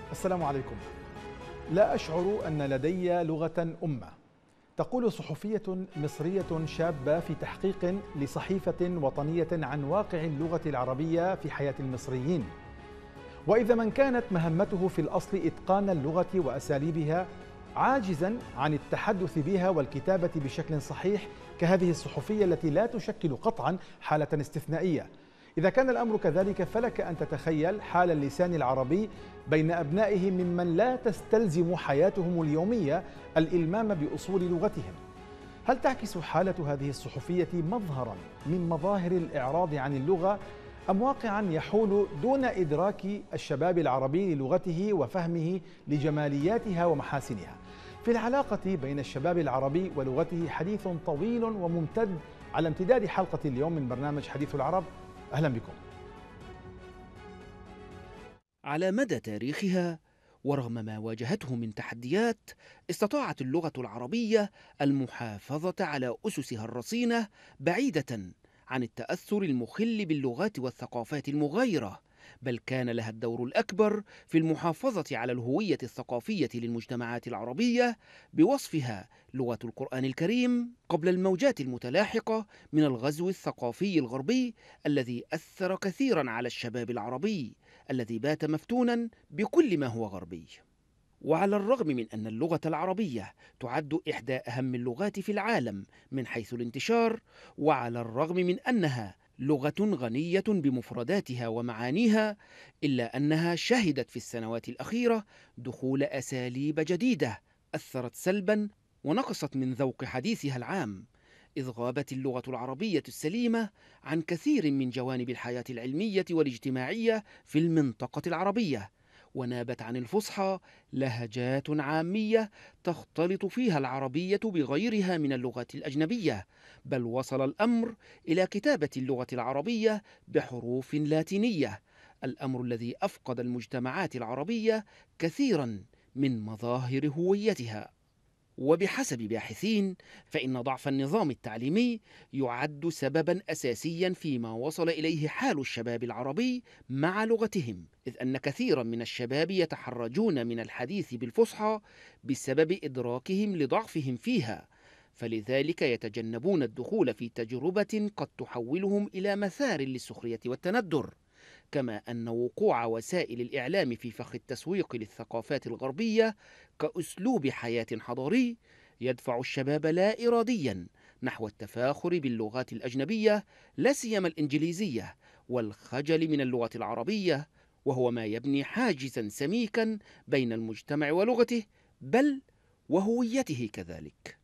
السلام عليكم. لا أشعر أن لدي لغة أمة، تقول صحفية مصرية شابة في تحقيق لصحيفة وطنية عن واقع اللغة العربية في حياة المصريين. وإذا من كانت مهمته في الأصل إتقان اللغة وأساليبها، عاجزا عن التحدث بها والكتابة بشكل صحيح كهذه الصحفية التي لا تشكل قطعا حالة استثنائية. إذا كان الأمر كذلك فلك أن تتخيل حال اللسان العربي بين أبنائه ممن لا تستلزم حياتهم اليومية الإلمام بأصول لغتهم. هل تعكس حالة هذه الصحفية مظهرا من مظاهر الإعراض عن اللغة، أم واقعا يحول دون إدراك الشباب العربي للغته وفهمه لجمالياتها ومحاسنها؟ في العلاقة بين الشباب العربي ولغته حديث طويل وممتد على امتداد حلقة اليوم من برنامج حديث العرب. أهلا بكم. على مدى تاريخها ورغم ما واجهته من تحديات، استطاعت اللغة العربية المحافظة على أسسها الرصينة بعيدة عن التأثر المخل باللغات والثقافات المغايرة، بل كان لها الدور الأكبر في المحافظة على الهوية الثقافية للمجتمعات العربية بوصفها لغة القرآن الكريم قبل الموجات المتلاحقة من الغزو الثقافي الغربي الذي أثر كثيرا على الشباب العربي الذي بات مفتونا بكل ما هو غربي. وعلى الرغم من أن اللغة العربية تعد إحدى أهم اللغات في العالم من حيث الانتشار، وعلى الرغم من أنها لغة غنية بمفرداتها ومعانيها، إلا أنها شهدت في السنوات الأخيرة دخول أساليب جديدة أثرت سلبا ونقصت من ذوق حديثها العام، إذ غابت اللغة العربية السليمة عن كثير من جوانب الحياة العلمية والاجتماعية في المنطقة العربية، ونابت عن الفصحى لهجات عامية تختلط فيها العربية بغيرها من اللغات الأجنبية، بل وصل الأمر إلى كتابة اللغة العربية بحروف لاتينية، الأمر الذي أفقد المجتمعات العربية كثيرا من مظاهر هويتها. وبحسب باحثين فإن ضعف النظام التعليمي يعد سببا أساسيا فيما وصل إليه حال الشباب العربي مع لغتهم، إذ أن كثيرا من الشباب يتحرجون من الحديث بالفصحى بسبب إدراكهم لضعفهم فيها، فلذلك يتجنبون الدخول في تجربة قد تحولهم إلى مثار للسخرية والتندر. كما أن وقوع وسائل الإعلام في فخ التسويق للثقافات الغربية كأسلوب حياة حضاري يدفع الشباب لا إراديا نحو التفاخر باللغات الأجنبية، لا سيما الإنجليزية، والخجل من اللغة العربية، وهو ما يبني حاجزا سميكا بين المجتمع ولغته بل وهويته كذلك.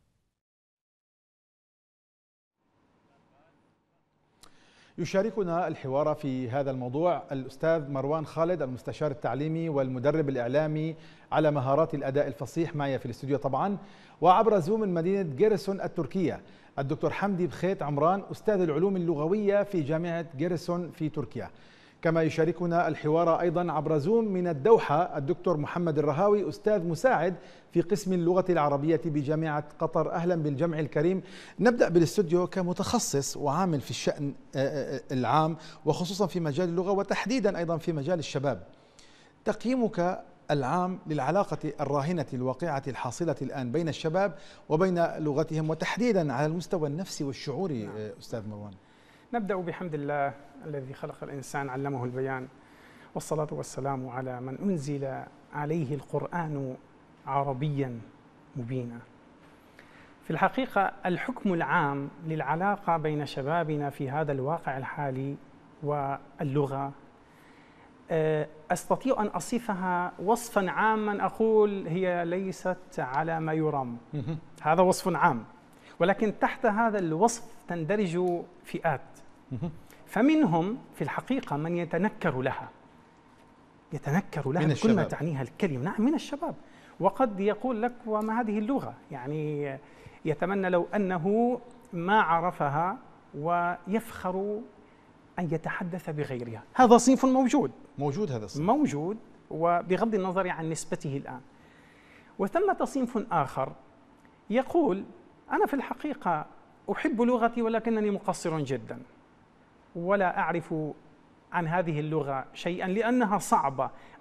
يشاركنا الحوار في هذا الموضوع الأستاذ مروان خالد، المستشار التعليمي والمدرب الإعلامي على مهارات الأداء الفصيح، معي في الاستوديو طبعا، وعبر زوم من مدينة جيرسون التركية الدكتور حمدي بخيت عمران، أستاذ العلوم اللغوية في جامعة جيرسون في تركيا. كما يشاركنا الحوار أيضا عبر زوم من الدوحة الدكتور محمد الرهاوي، أستاذ مساعد في قسم اللغة العربية بجامعة قطر. أهلا بالجمع الكريم. نبدأ بالاستوديو كمتخصص وعامل في الشأن العام وخصوصا في مجال اللغة وتحديدا أيضا في مجال الشباب، تقييمك العام للعلاقة الراهنة الواقعة الحاصلة الآن بين الشباب وبين لغتهم، وتحديدا على المستوى النفسي والشعوري. أستاذ مروان، نبدأ بحمد الله الذي خلق الإنسان علمه البيان، والصلاة والسلام على من أنزل عليه القرآن عربيا مبينا. في الحقيقة الحكم العام للعلاقة بين شبابنا في هذا الواقع الحالي واللغة أستطيع أن أصفها وصفا عاما، أقول هي ليست على ما يرام. هذا وصف عام، ولكن تحت هذا الوصف تندرج فئات، فمنهم في الحقيقة من يتنكر لها بكل ما تعنيها الكلمة. نعم، من الشباب، وقد يقول لك وما هذه اللغة، يعني يتمنى لو أنه ما عرفها ويفخر أن يتحدث بغيرها. هذا صنف موجود هذا الصنف موجود، وبغض النظر عن نسبته الآن. وثمة صنف آخر يقول أنا في الحقيقة أحب لغتي ولكنني مقصر جدا، ولا أعرف عن هذه اللغة شيئا لأنها صعبة،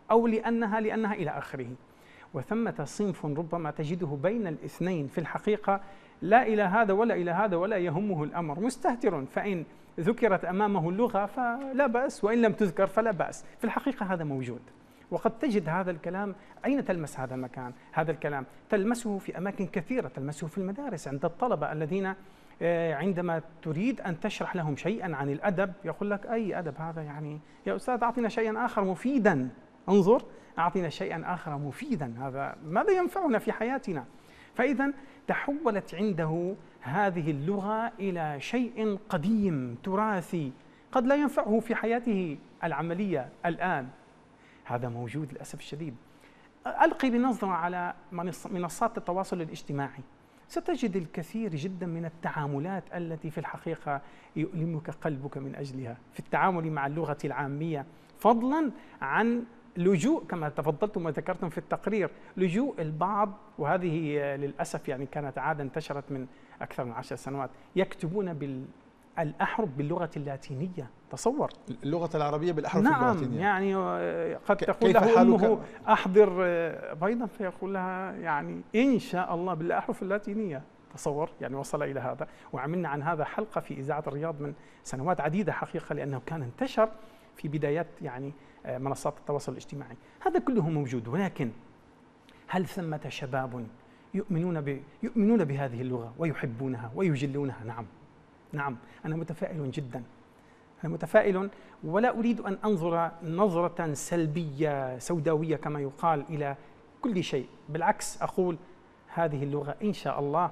أو لأنها إلى آخره. وثمة صنف ربما تجده بين الاثنين في الحقيقة، لا إلى هذا ولا إلى هذا ولا يهمه الأمر، مستهتر، فإن ذكرت أمامه اللغة فلا بأس، وإن لم تذكر فلا بأس. في الحقيقة هذا موجود، وقد تجد هذا الكلام. أين تلمس هذا المكان؟ هذا الكلام تلمسه في أماكن كثيرة، تلمسه في المدارس عند الطلبة الذين عندما تريد أن تشرح لهم شيئا عن الأدب يقول لك أي أدب هذا؟ يعني يا أستاذ أعطنا شيئا آخر مفيدا، انظر أعطنا شيئا آخر مفيدا، هذا ماذا ينفعنا في حياتنا؟ فإذا تحولت عنده هذه اللغة إلى شيء قديم تراثي قد لا ينفعه في حياته العملية الآن. هذا موجود للأسف الشديد. ألقي بنظرة على منصات التواصل الاجتماعي، ستجد الكثير جدا من التعاملات التي في الحقيقة يؤلمك قلبك من أجلها في التعامل مع اللغة العامية، فضلا عن لجوء كما تفضلتم وذكرتم في التقرير، لجوء البعض، وهذه للأسف يعني كانت عادة انتشرت من أكثر من 10 سنوات، يكتبون الأحرف باللغة اللاتينية. تصور اللغة العربية بالأحرف نعم اللاتينية. يعني قد تقول له أمه أحضر بيضا فيقول لها يعني إن شاء الله بالأحرف اللاتينية. تصور يعني وصل إلى هذا. وعملنا عن هذا حلقة في إذاعة الرياض من سنوات عديدة حقيقة، لأنه كان انتشر في بدايات يعني منصات التواصل الاجتماعي. هذا كله موجود، ولكن هل ثمة شباب يؤمنون بهذه اللغة ويحبونها ويجلونها؟ نعم أنا متفائل جدا، أنا متفائل، ولا أريد أن أنظر نظرة سلبية سوداوية كما يقال إلى كل شيء. بالعكس أقول هذه اللغة إن شاء الله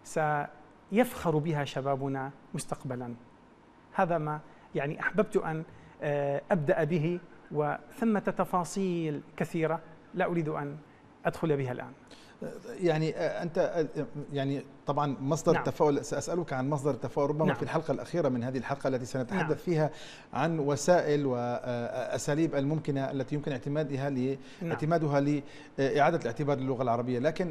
سيفخر بها شبابنا مستقبلا. هذا ما يعني أحببت أن أبدأ به، وثمة تفاصيل كثيرة لا أريد أن أدخل بها الآن. يعني أنت يعني طبعا مصدر التفاؤل، سأسألك عن مصدر التفاؤل ربما في الحلقة الأخيرة من هذه الحلقة التي سنتحدث فيها عن وسائل وأساليب الممكنة التي يمكن اعتمادها لإعادة الاعتبار للغة العربية. لكن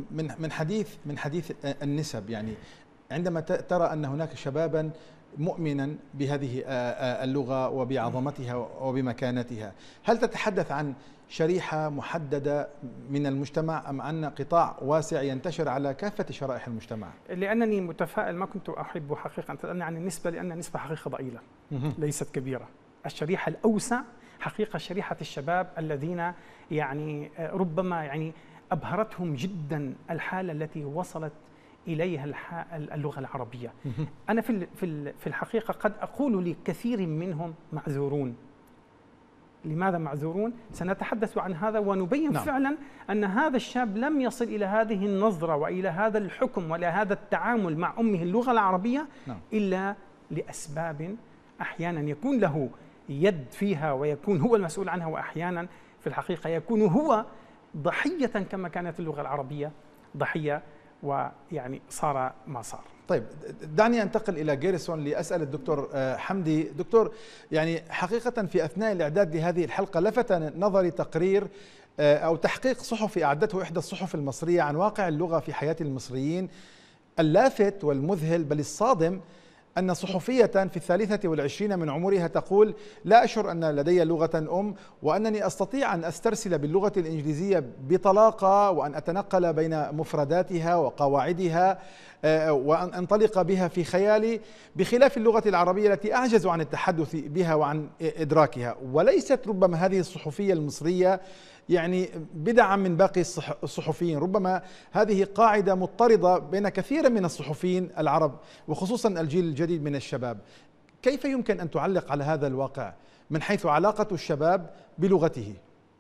من حديث النسب، يعني عندما ترى أن هناك شبابا مؤمنا بهذه اللغة وبعظمتها وبمكانتها، هل تتحدث عن شريحة محددة من المجتمع أم أن قطاع واسع ينتشر على كافة شرائح المجتمع؟ لأنني متفائل، ما كنت أحب حقيقة أن تسألني عن النسبة، لأن النسبة حقيقة ضئيلة ليست كبيرة. الشريحة الأوسع حقيقة شريحة الشباب الذين يعني ربما يعني أبهرتهم جدا الحالة التي وصلت إليها اللغة العربية. أنا في الحقيقة قد أقول لكثير منهم معذورون. لماذا معذورون؟ سنتحدث عن هذا ونبين فعلا أن هذا الشاب لم يصل إلى هذه النظرة وإلى هذا الحكم وإلى هذا التعامل مع أمه اللغة العربية إلا لأسباب أحيانا يكون له يد فيها ويكون هو المسؤول عنها، وأحيانا في الحقيقة يكون هو ضحية كما كانت اللغة العربية ضحية، ويعني صار ما صار. طيب دعني أنتقل إلى جيرسون لأسأل الدكتور حمدي. دكتور، يعني حقيقة في أثناء الإعداد لهذه الحلقة لفت نظري تقرير أو تحقيق صحفي أعدته إحدى الصحف المصرية عن واقع اللغة في حياة المصريين. اللافت والمذهل بل الصادم أن صحفية في 23 من عمرها تقول: لا أشعر أن لدي لغة وأنني أستطيع أن أسترسل باللغة الإنجليزية بطلاقة وأن أتنقل بين مفرداتها وقواعدها وأن أنطلق بها في خيالي، بخلاف اللغة العربية التي أعجز عن التحدث بها وعن إدراكها. وليست ربما هذه الصحفية المصرية يعني بدعا من باقي الصحفيين، ربما هذه قاعدة مضطردة بين كثير من الصحفيين العرب وخصوصا الجيل الجديد من الشباب. كيف يمكن أن تعلق على هذا الواقع من حيث علاقة الشباب بلغته؟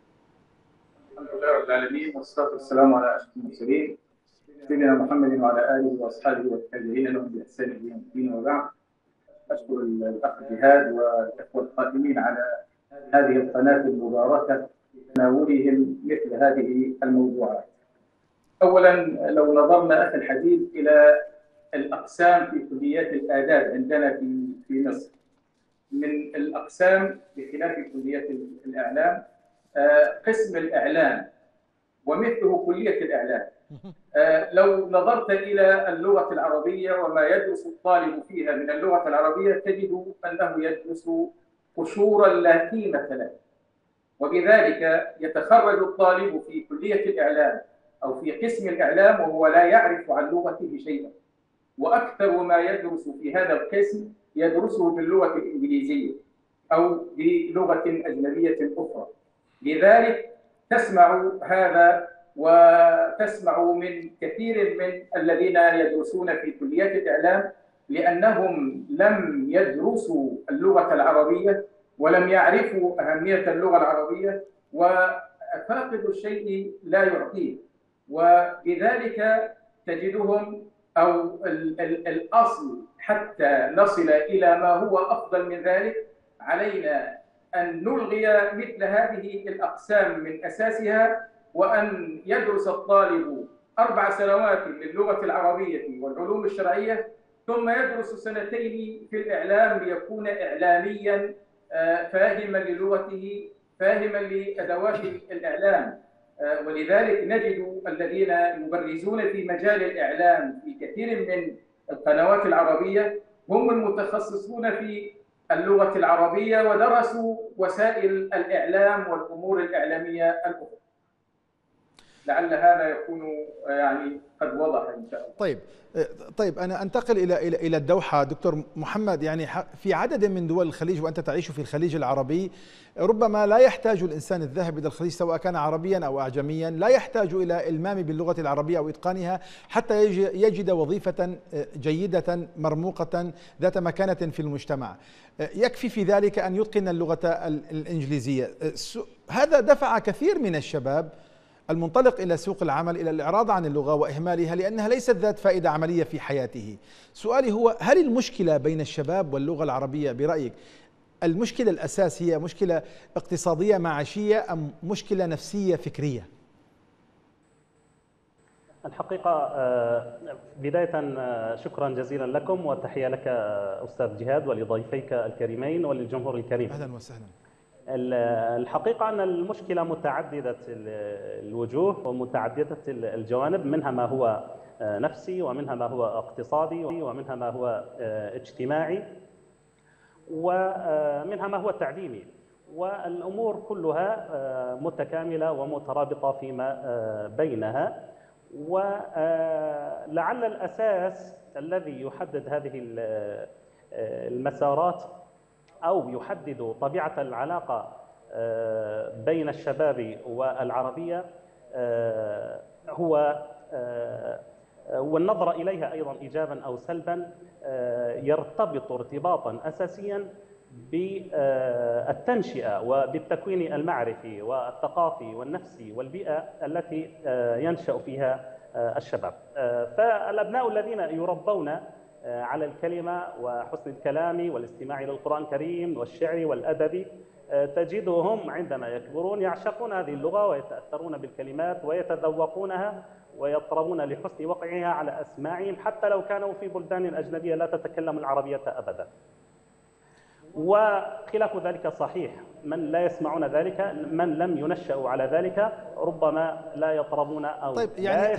الحمد لله رب العالمين، والصلاة والسلام على أشرف المرسلين سيدنا محمد وعلى آله وأصحابه والتابعين لهم بإحسان إلى يوم الدين. وبعد، أشكر الأخ جهاد والإخوة القائمين على هذه القناة المباركة تناولهم مثل هذه الموضوعات. أولا، لو نظرنا أخي الحديث إلى الأقسام في كليات الآداب عندنا في مصر، من الأقسام بخلاف كليات الإعلام قسم الإعلام ومثله كلية الإعلام. لو نظرت إلى اللغة العربية وما يدرس الطالب فيها من اللغة العربية تجد أنه يدرس قشورا لا قيمة له، وبذلك يتخرج الطالب في كلية الإعلام أو في قسم الإعلام وهو لا يعرف عن لغته شيئا، وأكثر ما يدرس في هذا القسم يدرسه باللغة الإنجليزية أو بلغة أجنبية أخرى. لذلك تسمع هذا وتسمع من كثير من الذين يدرسون في كليات الإعلام لأنهم لم يدرسوا اللغة العربية ولم يعرفوا أهمية اللغة العربية، وفاقد الشيء لا يعطيه، وبذلك تجدهم أو الأصل حتى نصل إلى ما هو أفضل من ذلك علينا أن نلغي مثل هذه الأقسام من أساسها، وأن يدرس الطالب 4 سنوات للغة العربية والعلوم الشرعية ثم يدرس 2 في الإعلام ليكون إعلاميا فاهما للغته فاهما لأدوات الإعلام. ولذلك نجد الذين يبرزون في مجال الإعلام في كثير من القنوات العربية هم المتخصصون في اللغة العربية ودرسوا وسائل الإعلام والأمور الإعلامية الأخرى. لعل هذا يكون يعني قد وضح إن شاء الله. طيب أنا أنتقل إلى الدوحة. دكتور محمد، يعني في عدد من دول الخليج وأنت تعيش في الخليج العربي ربما لا يحتاج الإنسان الذاهب إلى الخليج سواء كان عربيا أو أعجميا، لا يحتاج إلى إلمام باللغة العربية أو إتقانها حتى يجد وظيفة جيدة مرموقة ذات مكانة في المجتمع. يكفي في ذلك أن يتقن اللغة الإنجليزية. هذا دفع كثير من الشباب المنطلق إلى سوق العمل إلى الإعراض عن اللغة وإهمالها لأنها ليست ذات فائدة عملية في حياته. سؤالي هو: هل المشكلة بين الشباب واللغة العربية برأيك المشكلة الأساس هي مشكلة اقتصادية معاشية أم مشكلة نفسية فكرية؟ الحقيقة بداية شكرا جزيلا لكم وتحية لك أستاذ جهاد ولضيفيك الكريمين وللجمهور الكريم. أهلا وسهلا. الحقيقة أن المشكلة متعددة الوجوه ومتعددة الجوانب، منها ما هو نفسي ومنها ما هو اقتصادي ومنها ما هو اجتماعي ومنها ما هو تعليمي، والأمور كلها متكاملة ومترابطة فيما بينها. ولعل الأساس الذي يحدد هذه المسارات أو يحدد طبيعة العلاقة بين الشباب والعربية هو والنظر إليها أيضا إيجابا أو سلبا يرتبط ارتباطا أساسيا بالتنشئة وبالتكوين المعرفي والثقافي والنفسي والبيئة التي ينشأ فيها الشباب. فالأبناء الذين يربون على الكلمة وحسن الكلام والاستماع إلى القرآن الكريم والشعر والأدب تجدهم عندما يكبرون يعشقون هذه اللغة ويتأثرون بالكلمات ويتذوقونها ويطربون لحسن وقعها على أسماعهم حتى لو كانوا في بلدان أجنبية لا تتكلم العربية أبدا. وخلاف ذلك صحيح، من لا يسمعون ذلك، من لم ينشأوا على ذلك ربما لا يطربون أو طيب يعني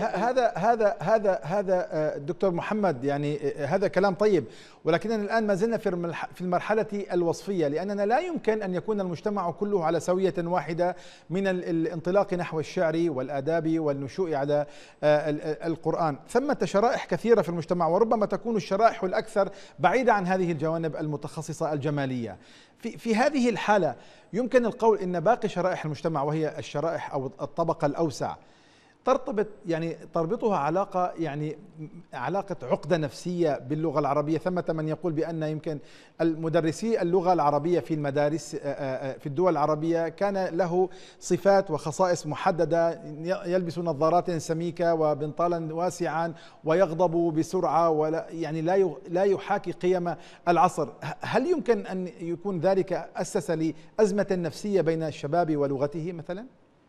هذا دكتور محمد، يعني هذا كلام طيب، ولكننا الآن ما زلنا في المرحلة الوصفية، لأننا لا يمكن أن يكون المجتمع كله على سوية واحدة من الانطلاق نحو الشعر والآداب والنشوء على القرآن. ثمة شرائح كثيرة في المجتمع وربما تكون الشرائح الأكثر بعيدة عن هذه الجوانب المتخصصة الجمالية. في هذه الحالة يمكن القول إن باقي شرائح المجتمع وهي الشرائح أو الطبقة الأوسع تربطها علاقة عقدة نفسية باللغة العربية. ثمة من يقول بأن يمكن المدرسي اللغة العربية في المدارس في الدول العربية كان له صفات وخصائص محددة، يلبس نظارات سميكة وبنطالا واسعا ويغضب بسرعة ولا لا يحاكي قيم العصر. هل يمكن أن يكون ذلك أسس لأزمة نفسية بين الشباب ولغته مثلا؟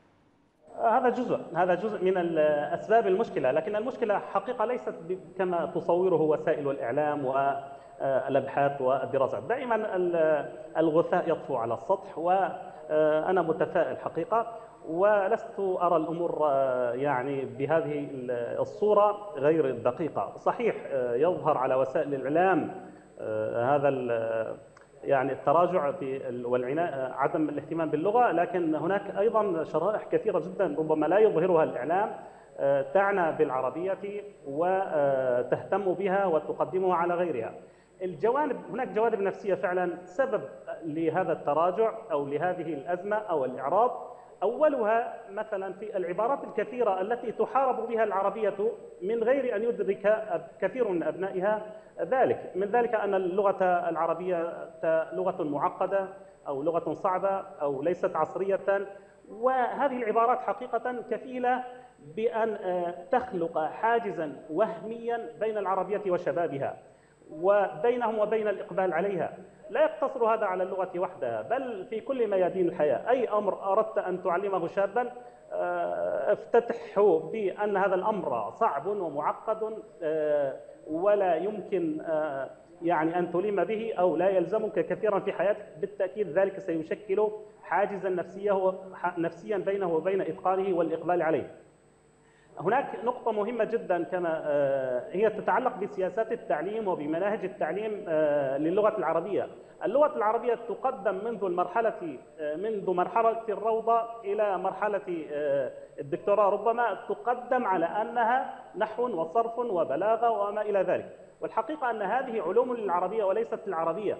هذا جزء من أسباب المشكلة، لكن المشكلة حقيقة ليست كما تصوره وسائل الإعلام والأبحاث والدراسات. دائما الغثاء يطفو على السطح، وأنا متفائل حقيقة ولست أرى الأمور بهذه الصورة غير الدقيقة. صحيح يظهر على وسائل الإعلام يعني التراجع والعناء عدم الاهتمام باللغة، لكن هناك أيضا شرائح كثيرة جدا ربما لا يظهرها الإعلام تعنى بالعربية وتهتم بها وتقدمها على غيرها. هناك جوانب نفسية فعلا سبب لهذا التراجع أو لهذه الأزمة أو الإعراض. أولها مثلا في العبارات الكثيرة التي تحارب بها العربية من غير أن يدرك كثير من أبنائها ذلك. من ذلك أن اللغة العربية لغة معقدة أو لغة صعبة أو ليست عصرية، وهذه العبارات حقيقة كفيلة بأن تخلق حاجزا وهميا بين العربية وشبابها وبينهم وبين الإقبال عليها. لا يقتصر هذا على اللغة وحدها، بل في كل ميادين الحياة. أي أمر أردت أن تعلمه شابا افتتحه بأن هذا الأمر صعب ومعقد ولا يمكن يعني أن تلم به أو لا يلزمك كثيرا في حياتك. بالتأكيد ذلك سيشكل حاجزا نفسيا بينه وبين إتقانه والإقبال عليه. هناك نقطة مهمة جدا كما هي تتعلق بسياسات التعليم وبمناهج التعليم للغة العربية. اللغة العربية تقدم منذ مرحلة الروضة إلى مرحلة الدكتوراه، ربما تقدم على أنها نحو وصرف وبلاغة وما إلى ذلك، والحقيقة أن هذه علوم للعربية وليست للعربية.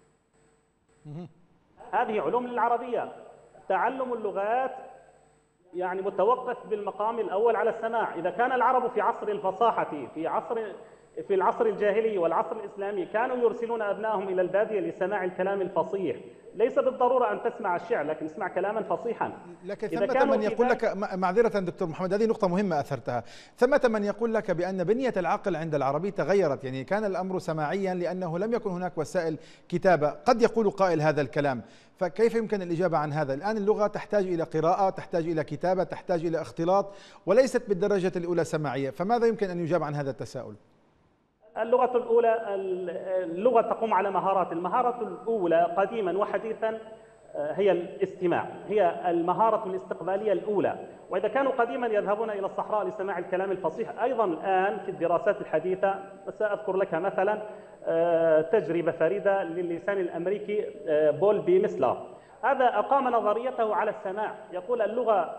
هذه علوم للعربية. تعلم اللغات يعني متوقف بالمقام الأول على السماع. إذا كان العرب في عصر الفصاحة في العصر الجاهلي والعصر الإسلامي كانوا يرسلون أبنائهم إلى البادية لسماع الكلام الفصيح، ليس بالضرورة أن تسمع الشعر لكن اسمع كلاما فصيحا. لكن ثمة من يقول لك، معذرة دكتور محمد هذه نقطة مهمة أثرتها، ثمة من يقول لك بأن بنية العقل عند العربي تغيرت، يعني كان الأمر سماعيا لأنه لم يكن هناك وسائل كتابة. قد يقول قائل هذا الكلام، فكيف يمكن الإجابة عن هذا؟ الآن اللغة تحتاج إلى قراءة، تحتاج إلى كتابة، تحتاج إلى اختلاط، وليست بالدرجة الأولى سماعية. فماذا يمكن أن يجاب عن هذا التساؤل؟ اللغة الأولى، اللغة تقوم على مهارات. المهارة الأولى قديما وحديثا هي الاستماع، هي المهارة الاستقبالية الأولى. وإذا كانوا قديما يذهبون إلى الصحراء لسماع الكلام الفصيح، أيضا الآن في الدراسات الحديثة سأذكر لك مثلا تجربة فريدة للسان الأمريكي بول بي ميسلر. هذا أقام نظريته على السماع. يقول اللغة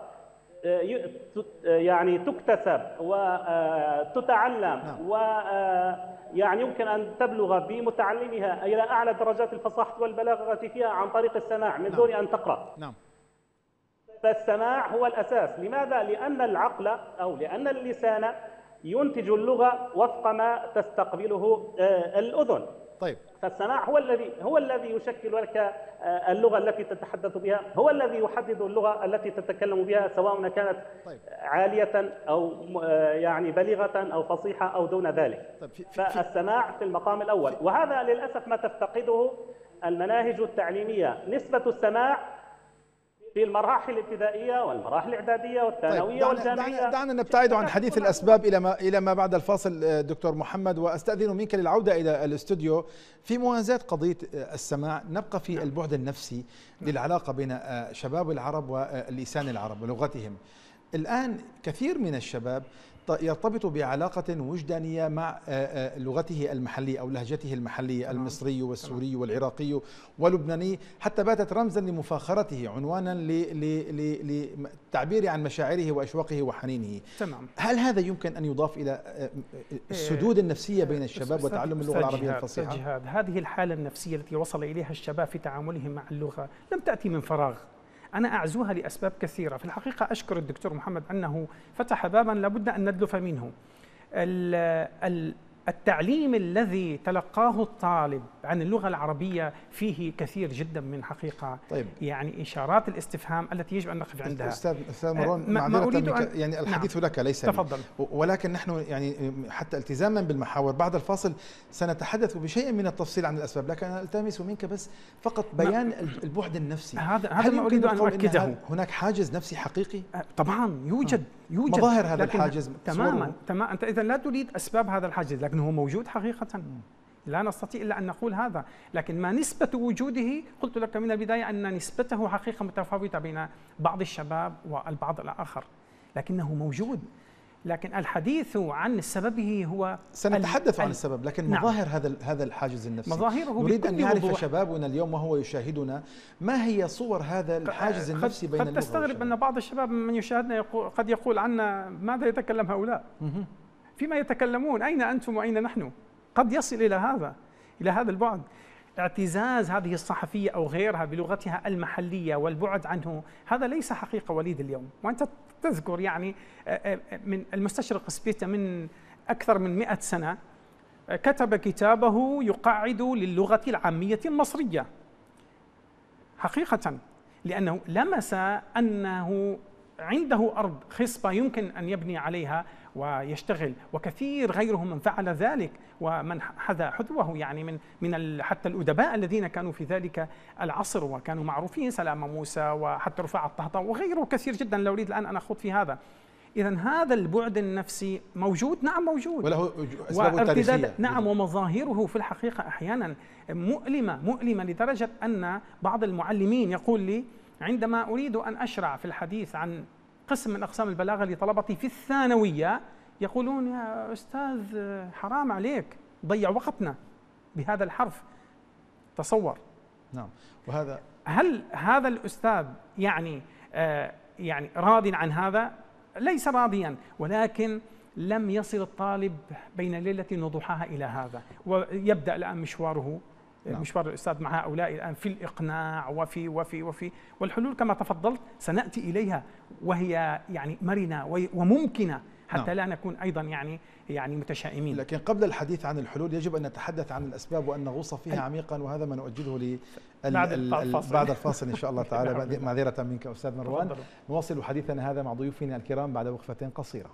يعني تكتسب وتتعلم ويعني يمكن أن تبلغ بمتعلمها إلى أعلى درجات الفصاحة والبلاغة فيها عن طريق السماع من دون أن تقرأ. فالسماع هو الأساس. لماذا؟ لأن العقل أو لأن اللسان ينتج اللغة وفق ما تستقبله الأذن. طيب. فالسماع هو الذي يشكل لك اللغة التي تتحدث بها، هو الذي يحدد اللغة التي تتكلم بها، سواء كانت عالية أو يعني بليغة أو فصيحة أو دون ذلك. فالسماع في المقام الأول، وهذا للأسف ما تفتقده المناهج التعليمية. نسبة السماع في المراحل الابتدائية والمراحل الإعدادية والثانوية والجامعية. دعنا نبتعد عن حديث الأسباب إلى ما بعد الفاصل دكتور محمد، وأستأذن منك للعودة إلى الاستوديو في موازاة قضية السماع. نبقى في البعد النفسي للعلاقة بين شباب العرب واللسان العرب ولغتهم. الآن كثير من الشباب يرتبط بعلاقة وجدانية مع لغته المحلية أو لهجته المحلية، المصري والسوري والعراقي واللبناني، حتى باتت رمزا لمفاخرته، عنوانا للتعبير عن مشاعره وأشواقه وحنينه. تمام. هل هذا يمكن أن يضاف إلى السدود النفسية بين الشباب وتعلم اللغة العربية الفصيحة؟ جهاد، هذه الحالة النفسية التي وصل إليها الشباب في تعاملهم مع اللغة لم تأتي من فراغ. أنا أعزوها لأسباب كثيرة. في الحقيقة أشكر الدكتور محمد أنه فتح بابا لابد أن ندلف منه. التعليم الذي تلقاه الطالب عن اللغة العربية فيه كثير جدا من حقيقة. طيب. يعني إشارات الاستفهام التي يجب أن نقف عندها. أستاذ مروان، معذرة يعني الحديث لك ليس تفضل. ولكن نحن يعني حتى التزاما بالمحاور بعد الفاصل سنتحدث بشيء من التفصيل عن الأسباب، لكن أنا ألتمس منك بس فقط بيان البعد النفسي. هذا ما أريد أن أؤكده. هناك حاجز نفسي حقيقي؟ طبعا يوجد مظاهر هذا الحاجز تماما. أنت إذا لا تريد أسباب هذا الحاجز، لكن هو موجود حقيقة. لا نستطيع إلا أن نقول هذا، لكن ما نسبة وجوده؟ قلت لك من البداية أن نسبته حقيقة متفاوتة بين بعض الشباب والبعض الآخر، لكنه موجود. لكن الحديث عن سببه هو سنتحدث عن السبب، لكن نعم. مظاهر هذا الحاجز النفسي مظاهره نريد أن بكل يعرف وضوح. شبابنا اليوم وهو يشاهدنا ما هي صور هذا الحاجز النفسي بين اللغة قد تستغرب أن بعض الشباب من يشاهدنا قد يقول عنا ماذا يتكلم هؤلاء؟ فيما يتكلمون؟ أين أنتم وأين نحن؟ قد يصل إلى هذا البعد. اعتزاز هذه الصحفية أو غيرها بلغتها المحلية والبعد عنه، هذا ليس حقيقة وليد اليوم. وأنت تذكر يعني من المستشرق سبيتا من أكثر من 100 سنة كتب كتابه يقعد للغة العامية المصرية حقيقة، لأنه لمس أنه عنده أرض خصبة يمكن أن يبني عليها ويشتغل، وكثير غيرهم من فعل ذلك ومن حذا حذوه، يعني من حتى الأدباء الذين كانوا في ذلك العصر وكانوا معروفين، سلام موسى وحتى رفاعة الطهطاوي وغيره كثير جدا، لا أريد الآن أن أخوض في هذا. إذا هذا البعد النفسي موجود، نعم موجود، وله أسبابه تاريخية. نعم، ومظاهره في الحقيقة أحيانا مؤلمة لدرجة أن بعض المعلمين يقول لي عندما أريد أن أشرع في الحديث عن قسم من أقسام البلاغة لطلبتي في الثانوية يقولون يا أستاذ حرام عليك ضيع وقتنا بهذا الحرف. تصور. نعم. وهذا هل هذا الأستاذ يعني راض عن هذا؟ ليس راضيا، ولكن لم يصل الطالب بين ليلة وضحاها إلى هذا، ويبدأ الآن مشواره. نعم. مشوار الأستاذ مع هؤلاء الآن في الإقناع وفي والحلول كما تفضلت سنأتي إليها، وهي يعني مرنة وممكنة حتى نعم. لا نكون أيضا يعني متشائمين. لكن قبل الحديث عن الحلول يجب أن نتحدث عن الأسباب وأن نغوص فيها عميقا، وهذا ما نؤجله بعد الفاصل إن شاء الله تعالى. معذرة منك أستاذ مروان. نواصل حديثنا هذا مع ضيوفنا الكرام بعد وقفة قصيرة.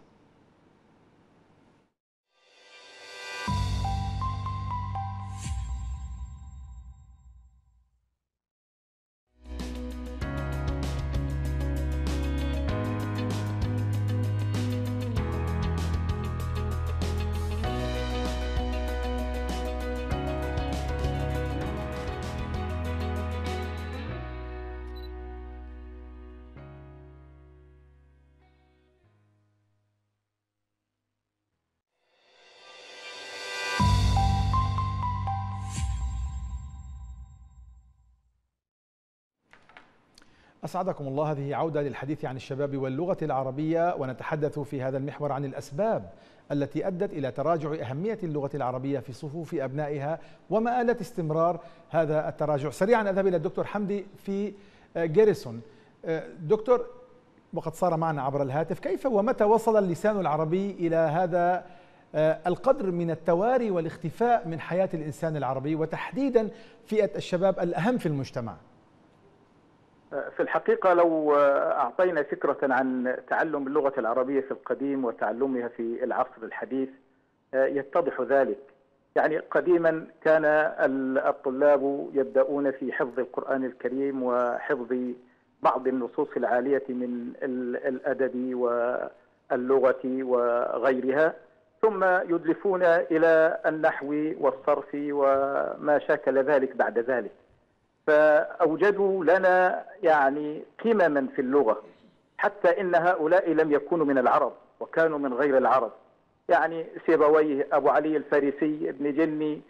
أسعدكم الله. هذه عودة للحديث عن الشباب واللغة العربية، ونتحدث في هذا المحور عن الأسباب التي أدت إلى تراجع أهمية اللغة العربية في صفوف أبنائها ومآلة استمرار هذا التراجع. سريعا أذهب إلى الدكتور حمدي في جيرسون. دكتور، وقد صار معنا عبر الهاتف، كيف ومتى وصل اللسان العربي إلى هذا القدر من التواري والاختفاء من حياة الإنسان العربي، وتحديدا فئة الشباب الأهم في المجتمع؟ في الحقيقة لو أعطينا فكرة عن تعلم اللغة العربية في القديم وتعلمها في العصر الحديث يتضح ذلك. يعني قديما كان الطلاب يبدأون في حفظ القرآن الكريم وحفظ بعض النصوص العالية من الأدب واللغة وغيرها، ثم يدلفون إلى النحو والصرف وما شاكل ذلك بعد ذلك. فأوجدوا لنا يعني قمما في اللغة، حتى إن هؤلاء لم يكونوا من العرب وكانوا من غير العرب، يعني سيبويه، أبو علي الفارسي، ابن جني،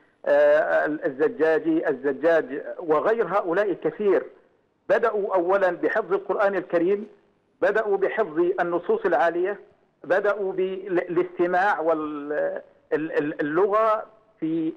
الزجاج وغير هؤلاء كثير. بدأوا أولا بحفظ القرآن الكريم، بدأوا بحفظ النصوص العالية، بدأوا بالاستماع واللغة في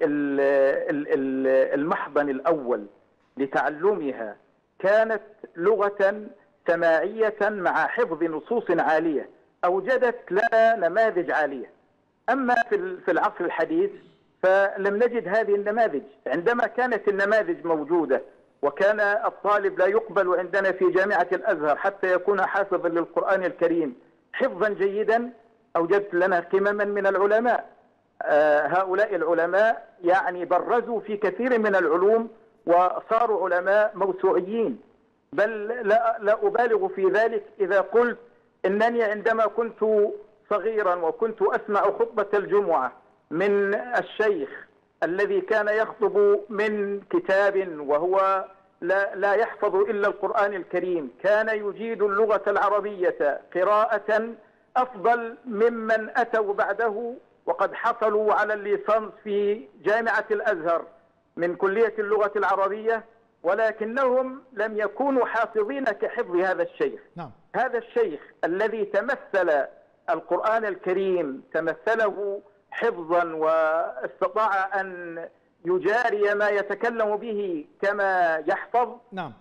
المحضن الأول لتعلمها كانت لغة سماعية مع حفظ نصوص عالية أوجدت لنا نماذج عالية. أما في العصر الحديث فلم نجد هذه النماذج. عندما كانت النماذج موجودة وكان الطالب لا يقبل عندنا في جامعة الأزهر حتى يكون حافظا للقرآن الكريم حفظا جيدا، أوجدت لنا قمما من العلماء. هؤلاء العلماء يعني برزوا في كثير من العلوم وصاروا علماء موسوعيين. بل لا أبالغ في ذلك إذا قلت إنني عندما كنت صغيرا وكنت أسمع خطبة الجمعة من الشيخ الذي كان يخطب من كتاب وهو لا يحفظ إلا القرآن الكريم، كان يجيد اللغة العربية قراءة أفضل ممن أتوا بعده وقد حصلوا على الليسانس في جامعة الأزهر من كلية اللغة العربية، ولكنهم لم يكونوا حافظين كحفظ هذا الشيخ. نعم. هذا الشيخ الذي تمثل القرآن الكريم، تمثله حفظا واستطاع أن يجاري ما يتكلم به كما يحفظ. نعم.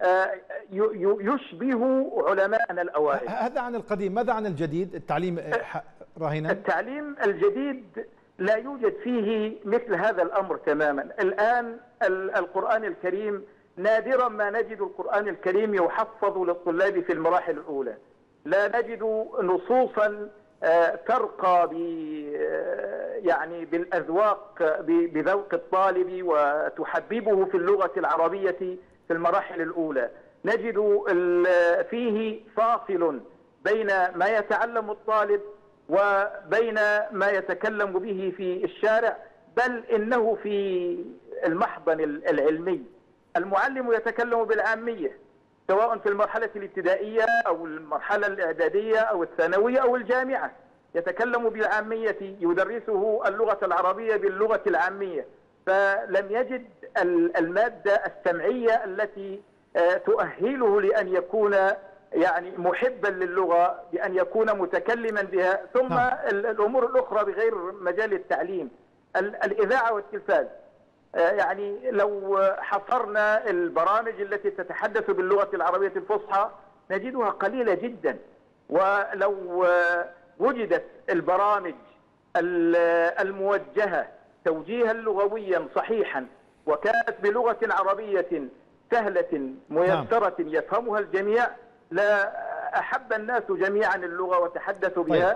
يشبه علماءنا الأوائل. هذا عن القديم، ماذا عن الجديد؟ التعليم راهنا؟ التعليم الجديد لا يوجد فيه مثل هذا الأمر تماما. الآن القرآن الكريم نادرا ما نجد القرآن الكريم يحفظ للطلاب في المراحل الأولى. لا نجد نصوصا ترقى يعني بالأذواق بذوق الطالب وتحببه في اللغة العربية في المراحل الأولى. نجد فيه فاصل بين ما يتعلم الطالب وبين ما يتكلم به في الشارع، بل إنه في المحضن العلمي المعلم يتكلم بالعامية، سواء في المرحلة الابتدائية أو المرحلة الإعدادية أو الثانوية أو الجامعة، يتكلم بالعامية، يدرسه اللغة العربية باللغة العامية. فلم يجد المادة السمعية التي تؤهله لأن يكون يعني محبا للغة، بأن يكون متكلما بها. ثم الأمور الأخرى بغير مجال التعليم، الإذاعة والتلفاز، يعني لو حصرنا البرامج التي تتحدث باللغة العربية الفصحى نجدها قليلة جدا. ولو وجدت البرامج الموجهة توجيها لغويا صحيحا وكانت بلغة عربية سهلة ميسرة يفهمها الجميع، لا أحب الناس جميعا اللغة وتحدثوا بها.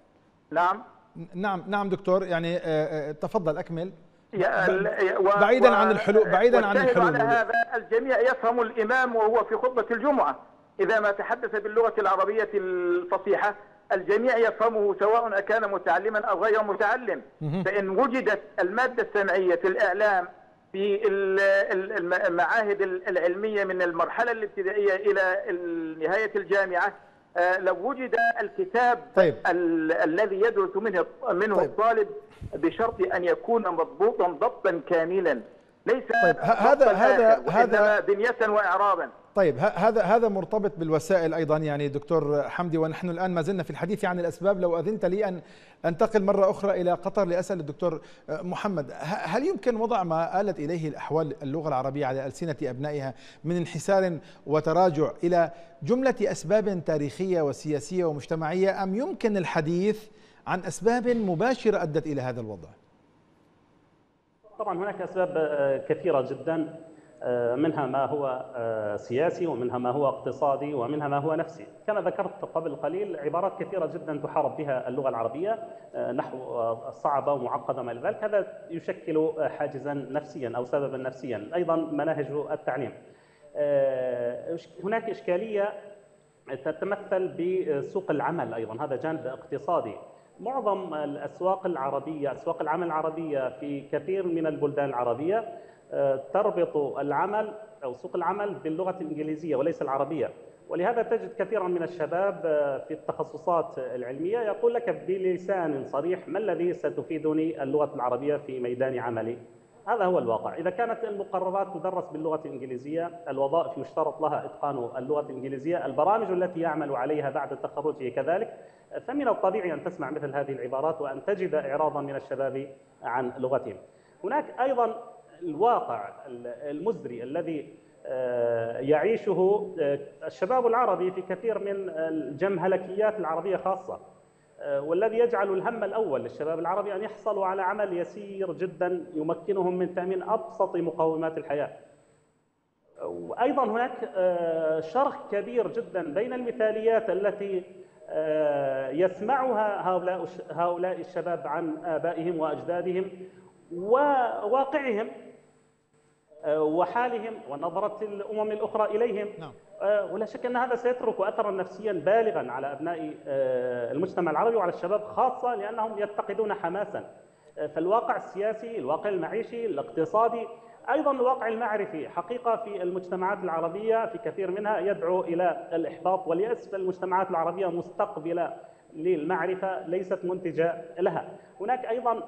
نعم دكتور، يعني تفضل أكمل. بعيدا عن الحلول على هذا الجميع يفهم الإمام وهو في خطبة الجمعة إذا ما تحدث باللغة العربية الفصيحة الجميع يفهمه سواء كان متعلما أو غير متعلم. فإن وجدت المادة السمعية في الإعلام في المعاهد العلمية من المرحلة الابتدائية إلى نهاية الجامعة، لو وجد الكتاب الذي يدرس منه الطالب بشرط أن يكون مضبوطا ضبطا كاملا، ليس هذا بنية وإعرابا. طيب هذا مرتبط بالوسائل أيضا يعني دكتور حمدي، ونحن الآن ما زلنا في الحديث عن الأسباب. لو أذنت لي أن أنتقل مرة أخرى إلى قطر لأسأل الدكتور محمد، هل يمكن وضع ما آلت إليه الأحوال اللغة العربية على ألسنة أبنائها من انحسار وتراجع إلى جملة أسباب تاريخية وسياسية ومجتمعية، أم يمكن الحديث عن أسباب مباشرة أدت إلى هذا الوضع؟ طبعا هناك أسباب كثيرة جدا، منها ما هو سياسي ومنها ما هو اقتصادي ومنها ما هو نفسي. كما ذكرت قبل قليل عبارات كثيرة جدا تحارب بها اللغة العربية، نحو صعبة ومعقدة ما إلى ذلك، هذا يشكل حاجزا نفسيا أو سببا نفسيا. أيضا مناهج التعليم، هناك إشكالية تتمثل بسوق العمل، أيضا هذا جانب اقتصادي. معظم الأسواق العربية، أسواق العمل العربية في كثير من البلدان العربية تربط العمل أو سوق العمل باللغة الإنجليزية وليس العربية، ولهذا تجد كثيرا من الشباب في التخصصات العلمية يقول لك بلسان صريح: ما الذي ستفيدني اللغة العربية في ميدان عملي؟ هذا هو الواقع. إذا كانت المقررات تدرس باللغة الإنجليزية، الوظائف يشترط لها إتقان اللغة الإنجليزية، البرامج التي يعمل عليها بعد تخرجه كذلك، فمن الطبيعي أن تسمع مثل هذه العبارات وأن تجد إعراضا من الشباب عن لغتهم. هناك أيضا الواقع المزري الذي يعيشه الشباب العربي في كثير من الجمهلكيات العربية خاصة، والذي يجعل الهم الأول للشباب العربي أن يحصلوا على عمل يسير جدا يمكنهم من تأمين أبسط مقومات الحياة. وأيضا هناك شرخ كبير جدا بين المثاليات التي يسمعها هؤلاء الشباب عن آبائهم وأجدادهم وواقعهم وحالهم ونظرة الأمم الأخرى إليهم. ولا شك أن هذا سيترك أثرا نفسيا بالغا على أبناء المجتمع العربي وعلى الشباب خاصة، لأنهم يفتقدون حماسا. فالواقع السياسي، الواقع المعيشي، الاقتصادي، أيضا الواقع المعرفي حقيقة في المجتمعات العربية في كثير منها يدعو إلى الإحباط واليأس. فالمجتمعات العربية مستقبلة للمعرفة ليست منتجة لها. هناك أيضا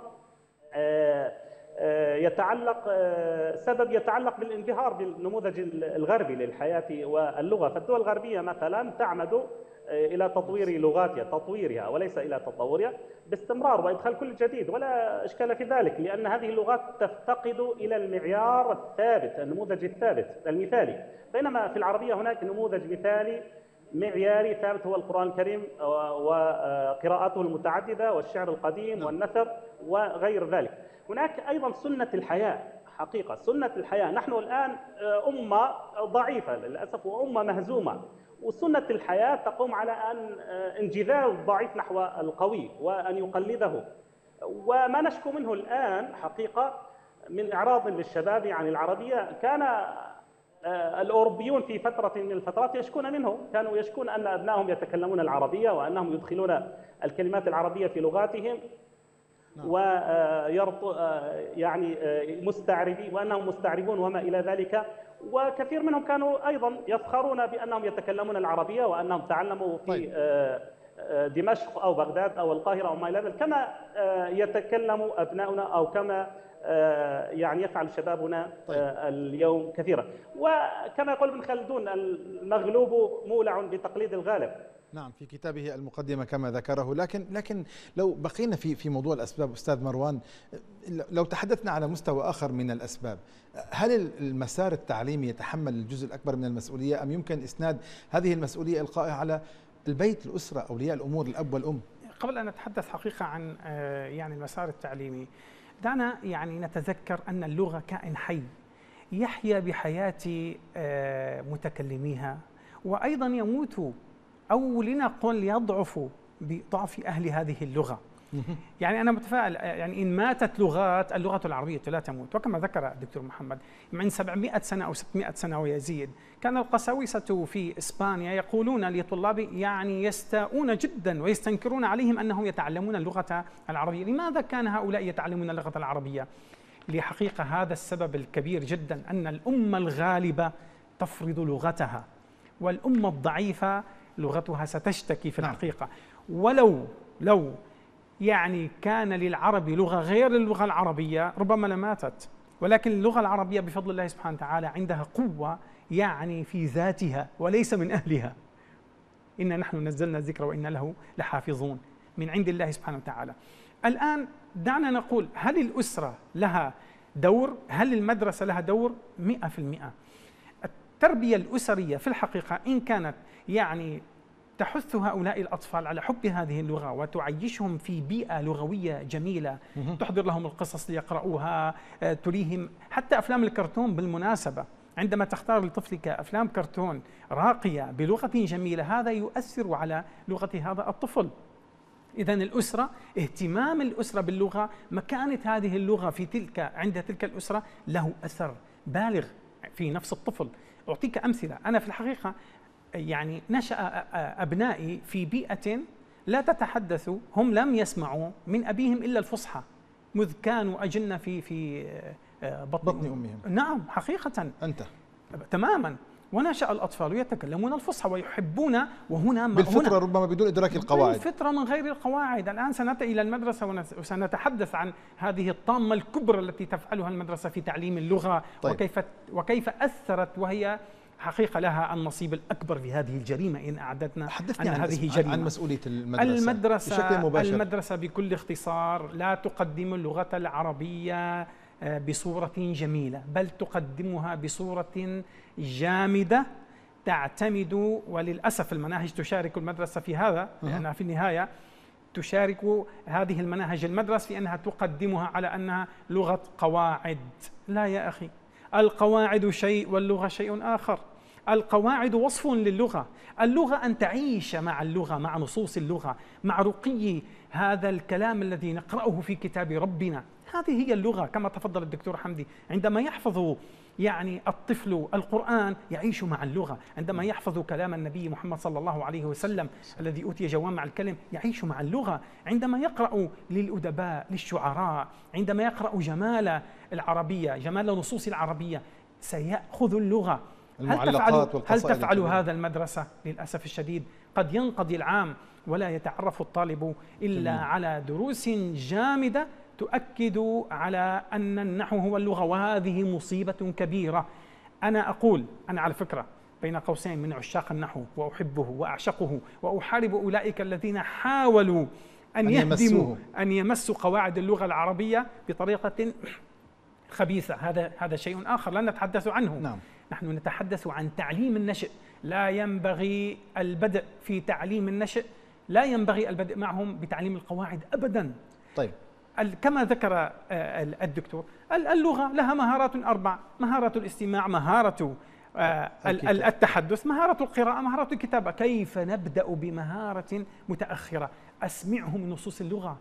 سبب يتعلق بالانبهار بالنموذج الغربي للحياة واللغة، فالدول الغربية مثلا تعمد إلى تطويرها وليس إلى تطورها باستمرار وإدخال كل جديد، ولا إشكال في ذلك، لأن هذه اللغات تفتقد إلى المعيار الثابت، النموذج الثابت المثالي، بينما في العربية هناك نموذج مثالي معياري ثابت هو القرآن الكريم وقراءاته المتعددة والشعر القديم والنثر وغير ذلك. هناك أيضا سنة الحياة، حقيقة سنة الحياة. نحن الآن أمة ضعيفة للأسف وأمة مهزومة، وسنة الحياة تقوم على أن انجذاب الضعيف نحو القوي وأن يقلده، وما نشكو منه الآن حقيقة من إعراض للشباب عن العربية كان الأوروبيون في فترة من الفترات يشكون منه، كانوا يشكون أن أبنائهم يتكلمون العربية وأنهم يدخلون الكلمات العربية في لغاتهم يعني وأنهم مستعربون وما إلى ذلك، وكثير منهم كانوا أيضا يفخرون بأنهم يتكلمون العربية وأنهم تعلموا في دمشق أو بغداد أو القاهرة أو ما إلى ذلك كما يتكلم أبناؤنا أو كما يعني يفعل شبابنا اليوم كثيرا. وكما يقول ابن خلدون المغلوب مولع بتقليد الغالب. نعم، في كتابه المقدمة كما ذكره. لكن لو بقينا في موضوع الأسباب أستاذ مروان، لو تحدثنا على مستوى آخر من الأسباب، هل المسار التعليمي يتحمل الجزء الأكبر من المسؤولية أم يمكن إسناد هذه المسؤولية إلقائها على البيت، الأسرة، أولياء الأمور، الأب والأم؟ قبل أن نتحدث حقيقة عن يعني المسار التعليمي، دعنا يعني نتذكر أن اللغة كائن حي يحيا بحياة متكلميها، وأيضا يموت أو لنقل يضعف بضعف أهل هذه اللغة. يعني أنا متفائل، يعني إن ماتت اللغة العربية لا تموت. وكما ذكر الدكتور محمد من 700 سنة أو 600 سنة ويزيد كان القساوسة في إسبانيا يقولون لطلاب يعني يستاءون جدا ويستنكرون عليهم أنهم يتعلمون اللغة العربية. لماذا كان هؤلاء يتعلمون اللغة العربية؟ لحقيقة هذا السبب الكبير جدا، أن الأمة الغالبة تفرض لغتها، والأمة الضعيفة لغتها ستشتكي في الحقيقة. ولو يعني كان للعرب لغة غير اللغة العربية ربما لماتت، ولكن اللغة العربية بفضل الله سبحانه وتعالى عندها قوة يعني في ذاتها وليس من أهلها. إنا نحن نزلنا الذكر وإنا له لحافظون، من عند الله سبحانه وتعالى. الآن دعنا نقول، هل الأسرة لها دور؟ هل المدرسة لها دور؟ 100%. التربية الأسرية في الحقيقة إن كانت يعني تحث هؤلاء الأطفال على حب هذه اللغة وتعيشهم في بيئة لغوية جميلة، تحضر لهم القصص ليقرؤوها، تريهم حتى أفلام الكرتون. بالمناسبة عندما تختار لطفلك أفلام كرتون راقية بلغة جميلة، هذا يؤثر على لغة هذا الطفل. إذن الأسرة، اهتمام الأسرة باللغة، مكانة هذه اللغة عند تلك الأسرة له أثر بالغ في نفس الطفل. أعطيك أمثلة. أنا في الحقيقة يعني نشأ أبنائي في بيئة لا تتحدث، هم لم يسمعوا من أبيهم إلا الفصحى مذ كانوا أجن في بطن أمهم. نعم حقيقة أنت تماما. ونشأ الأطفال يتكلمون الفصحى ويحبون، وهنا بالفطرة ربما بدون إدراك القواعد، بالفطرة من غير القواعد. الآن سنأتي إلى المدرسة وسنتحدث عن هذه الطامة الكبرى التي تفعلها المدرسة في تعليم اللغة. طيب. وكيف أثرت، وهي حقيقة لها النصيب الأكبر في هذه الجريمة إن أعددنا أن هذه جريمة. عن مسؤولية المدرسة بشكل مباشر. المدرسة بكل اختصار لا تقدم اللغة العربية بصورة جميلة، بل تقدمها بصورة جامدة تعتمد، وللأسف المناهج تشارك المدرسة في هذا، لأنها في النهاية تشارك هذه المناهج المدرسة في أنها تقدمها على أنها لغة قواعد. لا يا أخي، القواعد شيء واللغة شيء آخر. القواعد وصف للغة، اللغة أن تعيش مع اللغة، مع نصوص اللغة، مع رقي هذا الكلام الذي نقرأه في كتاب ربنا. هذه هي اللغة. كما تفضل الدكتور حمدي، عندما يحفظ يعني الطفل القرآن يعيش مع اللغة، عندما يحفظ كلام النبي محمد صلى الله عليه وسلم الذي أوتي جوامع الكلم يعيش مع اللغة، عندما يقرأ للأدباء للشعراء، عندما يقرأ جمال العربية، جمال نصوص العربية، سيأخذ اللغة. المعلقات والقصائد. هل تفعل هذا المدرسة؟ للأسف الشديد قد ينقضي العام ولا يتعرف الطالب إلا على دروس جامدة تؤكد على أن النحو هو اللغة، وهذه مصيبة كبيرة. أنا أقول، أنا على فكرة بين قوسين من عشاق النحو وأحبه وأعشقه، وأحارب أولئك الذين حاولوا أن يمسوا قواعد اللغة العربية بطريقة خبيثة. هذا شيء آخر لا نتحدث عنه. نعم. نحن نتحدث عن تعليم النشء. لا ينبغي البدء في تعليم النشء، لا ينبغي البدء معهم بتعليم القواعد أبدا. طيب، كما ذكر الدكتور، اللغة لها مهارات 4: مهارة الاستماع، مهارة التحدث، مهارة القراءة، مهارة الكتابة. كيف نبدأ بمهارة متأخرة؟ أسمعه من نصوص اللغة،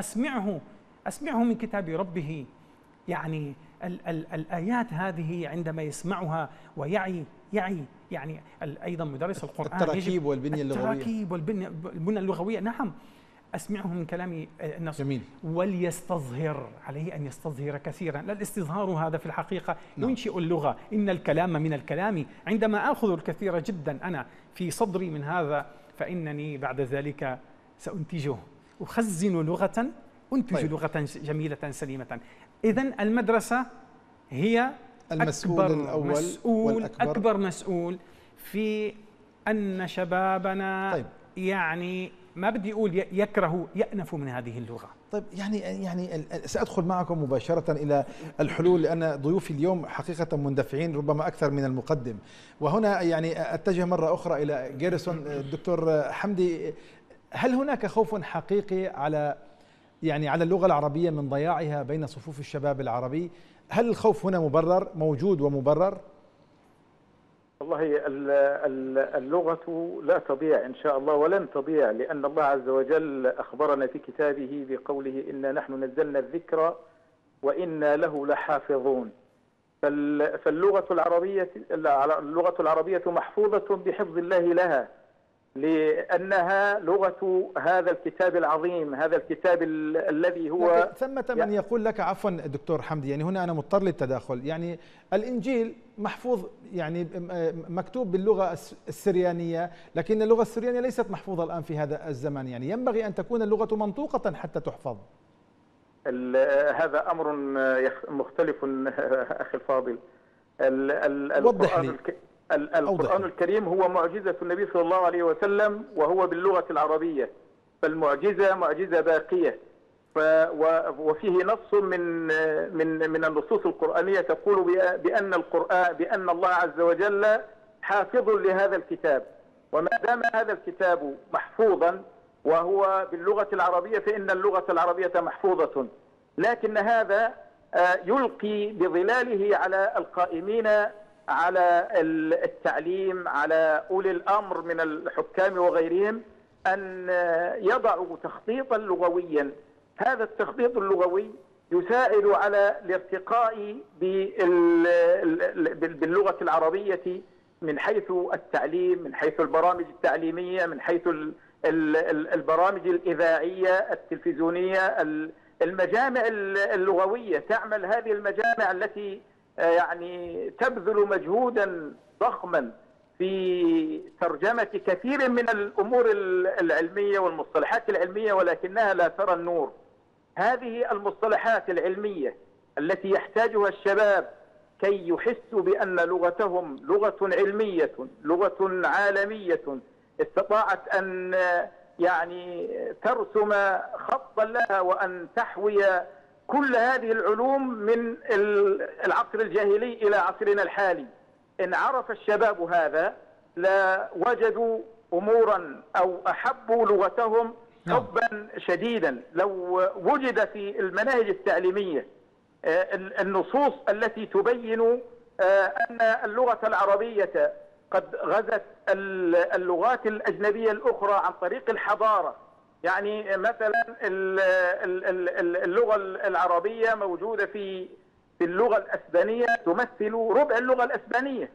أسمعه من كتاب ربه. يعني الآيات هذه عندما يسمعها ويعي يعني أيضا مدرس القرآن التراكيب والبنية اللغوية، التراكيب والبنية اللغوية. نعم، أسمعه من كلام النص. جميل. وليستظهر، عليه أن يستظهر كثيرا. لا، الاستظهار هذا في الحقيقة ينشئ اللغة. إن الكلام من الكلام. عندما آخذ الكثير جدا أنا في صدري من هذا، فإنني بعد ذلك سأنتجه، أخزن لغة، أنتج لغة جميلة سليمة. إذن المدرسة هي المسؤول الأول والأكبر، أكبر مسؤول في أن شبابنا يعني ما بدي أقول يكره، يأنف من هذه اللغة. طيب، يعني سأدخل معكم مباشرة إلى الحلول، لأن ضيوفي اليوم حقيقة مندفعين ربما أكثر من المقدم. وهنا يعني أتجه مرة أخرى إلى جيرسون. الدكتور حمدي، هل هناك خوف حقيقي على اللغة العربية من ضياعها بين صفوف الشباب العربي؟ هل الخوف هنا موجود ومبرر؟ والله اللغة لا تضيع إن شاء الله، ولن تضيع، لأن الله عز وجل أخبرنا في كتابه بقوله: إنا نحن نزلنا الذكر وإنا له لحافظون. فاللغة العربية محفوظة بحفظ الله لها، لأنها لغة هذا الكتاب العظيم، هذا الكتاب الذي هو ثمة من يقول لك، عفوا دكتور حمدي، يعني هنا أنا مضطر للتداخل. يعني الإنجيل محفوظ، يعني مكتوب باللغة السريانية، لكن اللغة السريانية ليست محفوظة الآن في هذا الزمان. يعني ينبغي أن تكون اللغة منطوقة حتى تحفظ. هذا أمر مختلف أخي الفاضل. وضح لي. القرآن الكريم هو معجزة النبي صلى الله عليه وسلم، وهو باللغة العربية، فالمعجزة معجزة باقية. وفيه نص من النصوص القرآنية تقول بأن الله عز وجل حافظ لهذا الكتاب، وما دام هذا الكتاب محفوظا وهو باللغة العربية فإن اللغة العربية محفوظة. لكن هذا يلقي بظلاله على القائمين على التعليم، على أولي الأمر من الحكام وغيرهم، أن يضعوا تخطيطا لغويا. هذا التخطيط اللغوي يساعد على الارتقاء باللغة العربية من حيث التعليم، من حيث البرامج التعليمية، من حيث البرامج الإذاعية التلفزيونية، المجامع اللغوية. تعمل هذه المجامع التي يعني تبذل مجهودا ضخما في ترجمة كثير من الأمور العلمية والمصطلحات العلمية، ولكنها لا ترى النور. هذه المصطلحات العلمية التي يحتاجها الشباب كي يحسوا بأن لغتهم لغة علمية، لغة عالمية، استطاعت أن يعني ترسم خطا لها وأن تحوي كل هذه العلوم من العصر الجاهلي إلى عصرنا الحالي. إن عرف الشباب هذا لوجدوا أمورا أو أحبوا لغتهم حبا شديدا. لو وجد في المناهج التعليمية النصوص التي تبين أن اللغة العربية قد غزت اللغات الأجنبية الأخرى عن طريق الحضارة. يعني مثلا اللغة العربية موجودة في اللغة الأسبانية، تمثل ربع اللغة الأسبانية.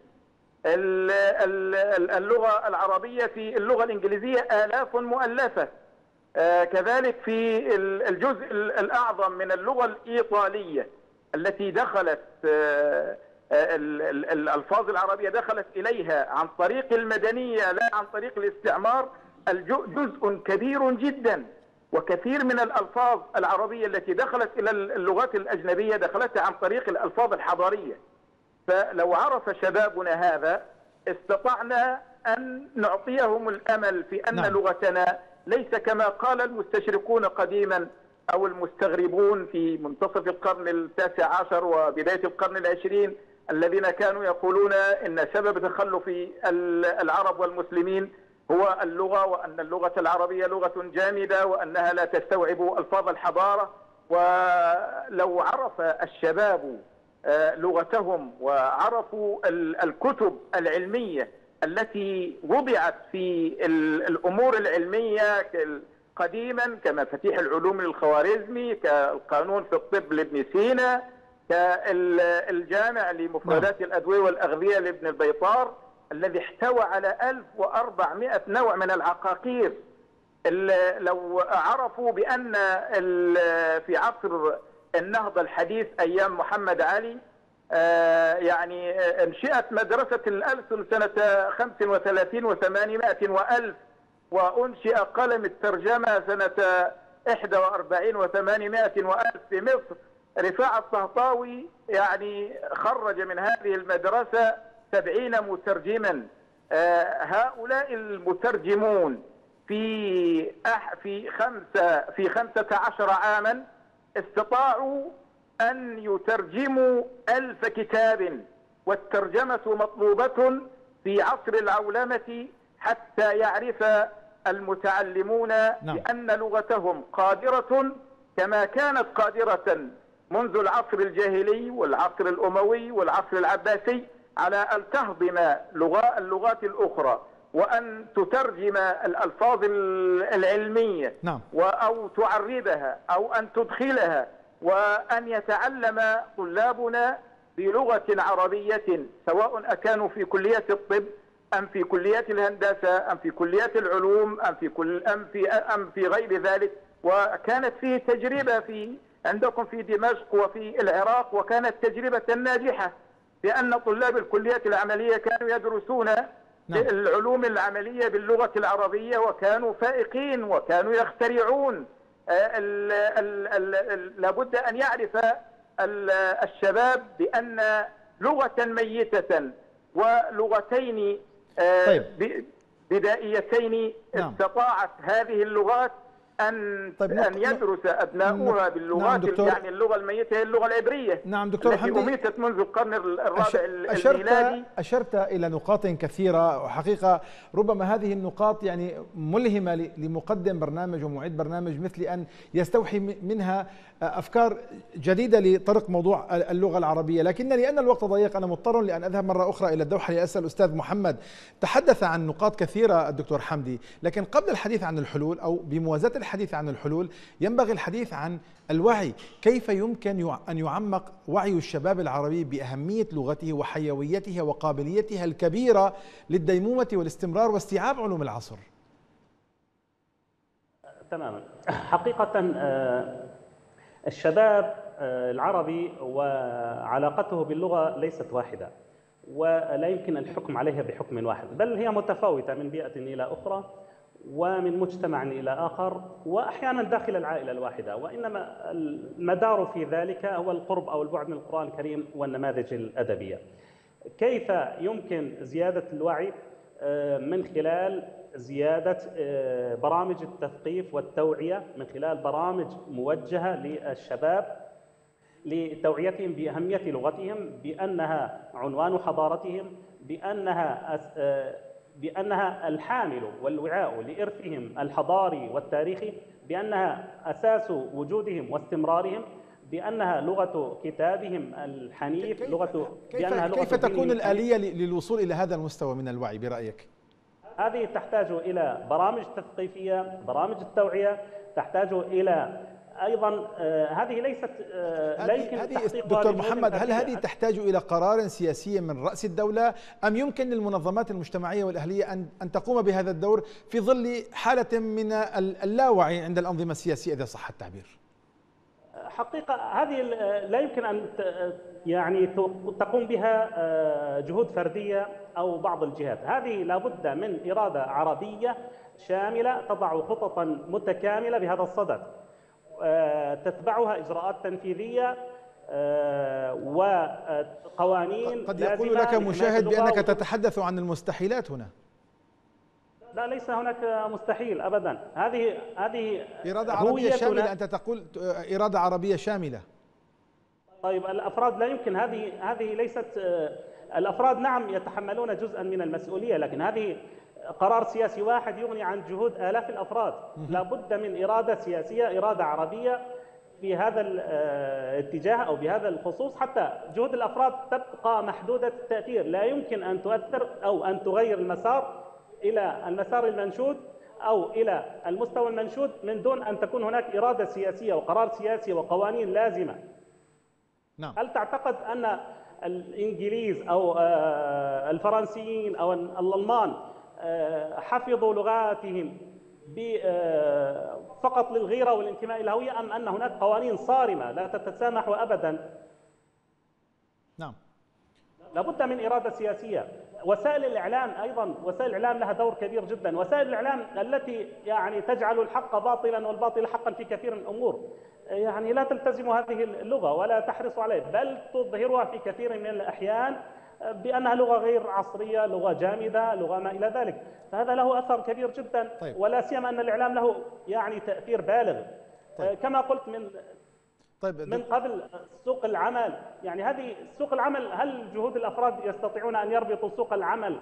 اللغة العربية في اللغة الإنجليزية آلاف مؤلفة. كذلك في الجزء الأعظم من اللغة الإيطالية التي دخلت الألفاظ العربية دخلت إليها عن طريق المدنية لا عن طريق الاستعمار جزء كبير جدا، وكثير من الألفاظ العربية التي دخلت إلى اللغات الأجنبية دخلتها عن طريق الألفاظ الحضارية. فلو عرف شبابنا هذا استطعنا أن نعطيهم الأمل في أن لغتنا ليس كما قال المستشرقون قديما أو المستغربون في منتصف القرن التاسع عشر وبداية القرن العشرين، الذين كانوا يقولون إن سبب تخلف العرب والمسلمين هو اللغة، وأن اللغة العربية لغة جامدة وأنها لا تستوعب ألفاظ الحضارة. ولو عرف الشباب لغتهم وعرفوا الكتب العلمية التي وضعت في الأمور العلمية قديما كمفاتيح العلوم للخوارزمي، كالقانون في الطب لابن سينا، كالجامع لمفردات الأدوية والأغذية لابن البيطار الذي احتوى على 1400 نوع من العقاقير. لو عرفوا بأن في عصر النهضة الحديث أيام محمد علي يعني انشئت مدرسة الألسن سنة 35 و800 وألف، وأنشئ قلم الترجمة سنة 41 و800 وألف في مصر. رفاعة الطهطاوي يعني خرج من هذه المدرسة 70 مترجما. هؤلاء المترجمون في 15 عاما استطاعوا أن يترجموا 1000 كتاب، والترجمة مطلوبة في عصر العولمة حتى يعرف المتعلمون بأن لغتهم قادرة كما كانت قادرة منذ العصر الجاهلي والعصر الأموي والعصر العباسي على أن تهضم اللغات الأخرى وأن تترجم الألفاظ العلمية أو تعربها أو أن تدخلها، وأن يتعلم طلابنا بلغة عربية سواء أكانوا في كليات الطب أم في كليات الهندسة أم في كليات العلوم أم في غير ذلك. وكانت فيه تجربة عندكم في دمشق وفي العراق، وكانت تجربة ناجحة، لأن طلاب الكليات العملية كانوا يدرسون العلوم العملية باللغة العربية وكانوا فائقين وكانوا يخترعون. لابد أن يعرف الشباب بأن لغة ميتة ولغتين بدائيتين استطاعت هذه اللغات أن يدرس أبناؤها باللغات، يعني اللغة الميتة هي اللغة العبرية. نعم دكتور حمدي، أميتت منذ القرن الرابع الميلادي. أشرت إلى نقاط كثيرة، وحقيقة ربما هذه النقاط يعني ملهمة لمقدم برنامج ومعد برنامج مثلي أن يستوحي منها أفكار جديدة لطرق موضوع اللغة العربية. لكن لأن الوقت ضيق أنا مضطر لأن أذهب مرة أخرى إلى الدوحة لأسأل الأستاذ محمد. تحدث عن نقاط كثيرة الدكتور حمدي، لكن قبل الحديث عن الحلول أو بموازاة الحديث عن الحلول ينبغي الحديث عن الوعي. كيف يمكن أن يعمق وعي الشباب العربي بأهمية لغته وحيويتها وقابليتها الكبيرة للديمومة والاستمرار واستيعاب علوم العصر؟ تماما. حقيقة الشباب العربي وعلاقته باللغة ليست واحدة، ولا يمكن الحكم عليها بحكم واحد، بل هي متفاوتة من بيئة إلى أخرى ومن مجتمع إلى آخر، وأحيانا داخل العائلة الواحدة. وإنما المدار في ذلك هو القرب أو البعد من القرآن الكريم والنماذج الأدبية. كيف يمكن زيادة الوعي؟ من خلال زيادة برامج التثقيف والتوعية، من خلال برامج موجهة للشباب لتوعيتهم بأهمية لغتهم، بأنها عنوان حضارتهم، بأنها الحامل والوعاء لإرثهم الحضاري والتاريخي، بأنها أساس وجودهم واستمرارهم، بأنها لغة كتابهم الحنيف، كيف تكون الآلية للوصول إلى هذا المستوى من الوعي برأيك؟ هذه تحتاج إلى برامج تثقيفية، برامج التوعية، تحتاج إلى أيضا هذه ليست لا يمكن تحقيق. دكتور محمد، هل هذه تحتاج إلى قرار سياسي من رأس الدولة، أم يمكن للمنظمات المجتمعية والأهلية أن تقوم بهذا الدور في ظل حالة من اللاوعي عند الأنظمة السياسية إذا صح التعبير؟ حقيقة هذه لا يمكن أن يعني تقوم بها جهود فردية أو بعض الجهات. هذه لابد من إرادة عربية شاملة تضع خططا متكاملة بهذا الصدد، تتبعها إجراءات تنفيذية وقوانين. قد يقول لك مشاهد بأنك تتحدث عن المستحيلات هنا. لا، ليس هناك مستحيل أبدا. هذه إرادة عربية شاملة، أنت تقول إرادة عربية شاملة. طيب الأفراد لا يمكن، هذه ليست الأفراد نعم يتحملون جزءا من المسؤولية، لكن هذه قرار سياسي واحد يغني عن جهود آلاف الأفراد. لا بد من إرادة سياسية، إرادة عربية في هذا الاتجاه أو بهذا الخصوص، حتى جهود الأفراد تبقى محدودة التأثير. لا يمكن أن تؤثر أو أن تغير المسار إلى المسار المنشود أو إلى المستوى المنشود من دون أن تكون هناك إرادة سياسية وقرار سياسي وقوانين لازمة. نعم. هل تعتقد أن الإنجليز أو الفرنسيين أو الألمان حفظوا لغاتهم فقط للغيرة والانتماء الهوية، أم أن هناك قوانين صارمة لا تتسامح أبدا؟ نعم. لابد من إرادة سياسية. وسائل الإعلام أيضا، وسائل الإعلام لها دور كبير جدا. وسائل الإعلام التي يعني تجعل الحق باطلا والباطل حقا في كثير من الأمور، يعني لا تلتزم هذه اللغة ولا تحرص عليه، بل تظهرها في كثير من الأحيان بأنها لغة غير عصرية، لغة جامدة، لغة ما إلى ذلك. فهذا له أثر كبير جدا. طيب. ولا سيما أن الإعلام له يعني تأثير بالغ. طيب. كما قلت طيب. من قبل سوق العمل، يعني هذه سوق العمل، هل جهود الأفراد يستطيعون أن يربطوا سوق العمل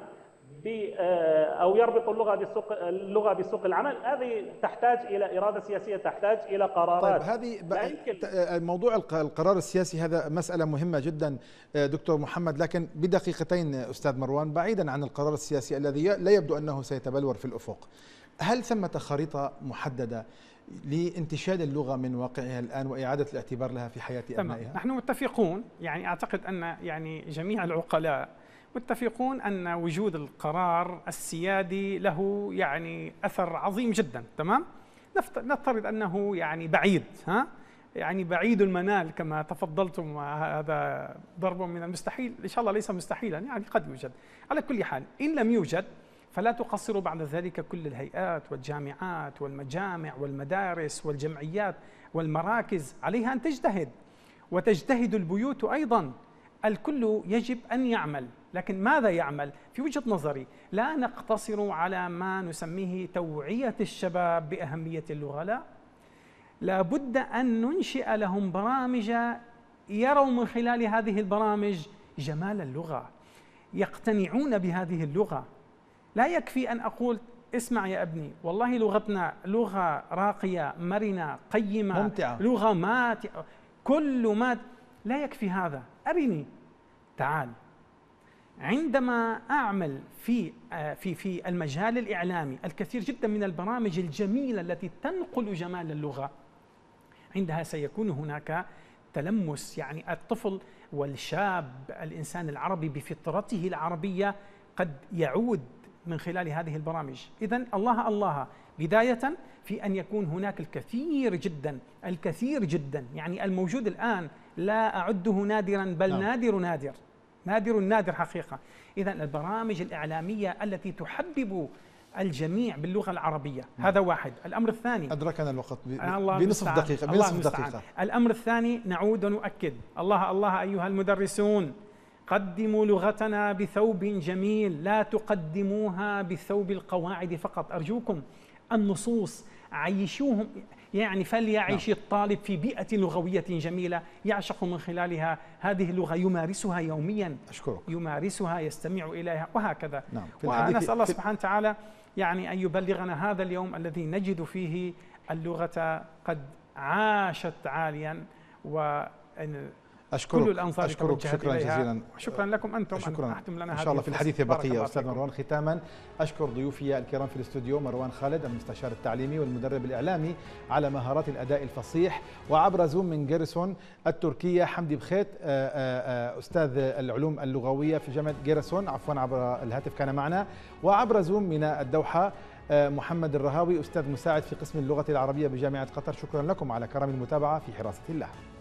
أو يربطوا اللغة بسوق العمل؟ هذه تحتاج إلى إرادة سياسية، تحتاج إلى قرارات. طيب، هذه موضوع القرار السياسي هذا مسألة مهمة جدا دكتور محمد، لكن بدقيقتين أستاذ مروان، بعيدا عن القرار السياسي الذي لا يبدو أنه سيتبلور في الأفق، هل ثمة خريطة محددة لانتشال اللغة من واقعها الآن وإعادة الاعتبار لها في حياة أبنائها؟ نحن متفقون، يعني أعتقد أن يعني جميع العقلاء متفقون أن وجود القرار السيادي له يعني أثر عظيم جدا. تمام؟ نفترض أنه يعني بعيد، يعني بعيد المنال كما تفضلتم، هذا ضرب من المستحيل، إن شاء الله ليس مستحيلا، يعني قد يوجد. على كل حال إن لم يوجد فلا تقصروا بعد ذلك كل الهيئات والجامعات والمجامع والمدارس والجمعيات والمراكز عليها أن تجتهد، وتجتهد البيوت أيضا. الكل يجب أن يعمل، لكن ماذا يعمل؟ في وجهة نظري لا نقتصر على ما نسميه توعية الشباب بأهمية اللغة، لا بد أن ننشئ لهم برامج يروا من خلال هذه البرامج جمال اللغة، يقتنعون بهذه اللغة. لا يكفي أن أقول اسمع يا ابني، والله لغتنا لغة راقية مرنة قيمة ممتعة، لغة ماتعة، كل ما لا يكفي هذا. أرني، تعال. عندما أعمل في المجال الإعلامي الكثير جدا من البرامج الجميلة التي تنقل جمال اللغة، عندها سيكون هناك تلمس، يعني الطفل والشاب الإنسان العربي بفطرته العربية قد يعود من خلال هذه البرامج. إذن الله بداية في أن يكون هناك الكثير جدا، يعني الموجود الآن لا أعده نادرا، بل نادر حقيقة. إذن البرامج الإعلامية التي تحبب الجميع باللغة العربية، هذا واحد. الأمر الثاني، أدركنا الوقت بنصف دقيقة. الأمر الثاني، نعود ونؤكد الله أيها المدرسون، قدموا لغتنا بثوب جميل، لا تقدموها بثوب القواعد فقط. أرجوكم النصوص عيشوهم، يعني فليعيش الطالب في بيئة لغوية جميلة يعشق من خلالها هذه اللغة، يمارسها يوميا. أشكرك. يمارسها، يستمع إليها، وهكذا. نعم. ونسأل الله سبحانه وتعالى يعني أن يبلغنا هذا اليوم الذي نجد فيه اللغة قد عاشت عاليا، وأن كل الأنظار توجهت شكرا جزيلا. شكرا لكم أنتم. شكرا. إن شاء الله في الحديث بقية. أستاذ مروان، ختاما أشكر ضيوفي الكرام في الاستوديو، مروان خالد المستشار التعليمي والمدرب الإعلامي على مهارات الأداء الفصيح، وعبر زوم من جيرسون التركية حمدي بخيت أستاذ العلوم اللغوية في جامعة جيرسون، عبر الهاتف كان معنا، وعبر زوم من الدوحة محمد الرهاوي أستاذ مساعد في قسم اللغة العربية بجامعة قطر. شكرا لكم على كرم المتابعة في حراسة الله.